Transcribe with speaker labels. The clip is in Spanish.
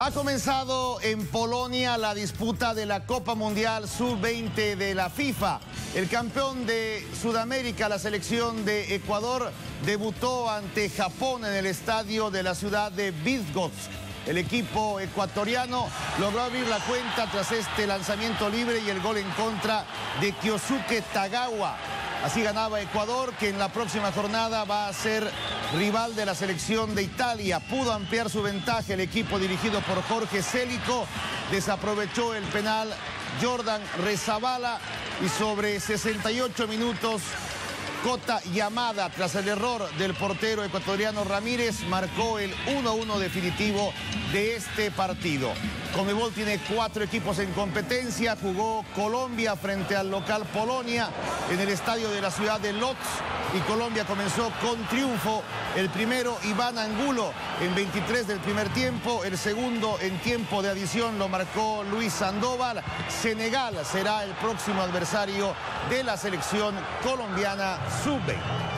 Speaker 1: Ha comenzado en Polonia la disputa de la Copa Mundial Sub-20 de la FIFA. El campeón de Sudamérica, la selección de Ecuador, debutó ante Japón en el estadio de la ciudad de Bydgoszcz. El equipo ecuatoriano logró abrir la cuenta tras este lanzamiento libre y el gol en contra de Kyosuke Tagawa. Así ganaba Ecuador, que en la próxima jornada va a ser rival de la selección de Italia. Pudo ampliar su ventaja el equipo dirigido por Jorge Célico. Desaprovechó el penal Jordan Rezabala y sobre 68 minutos Kota Yamada, tras el error del portero ecuatoriano Ramírez, marcó el 1-1 definitivo de este partido. Conmebol tiene 4 equipos en competencia. Jugó Colombia frente al local Polonia en el estadio de la ciudad de Lodz y Colombia comenzó con triunfo. El primero, Iván Angulo, en 23 del primer tiempo. El segundo, en tiempo de adición, lo marcó Luis Sandoval. Senegal será el próximo adversario de la selección colombiana sub-20.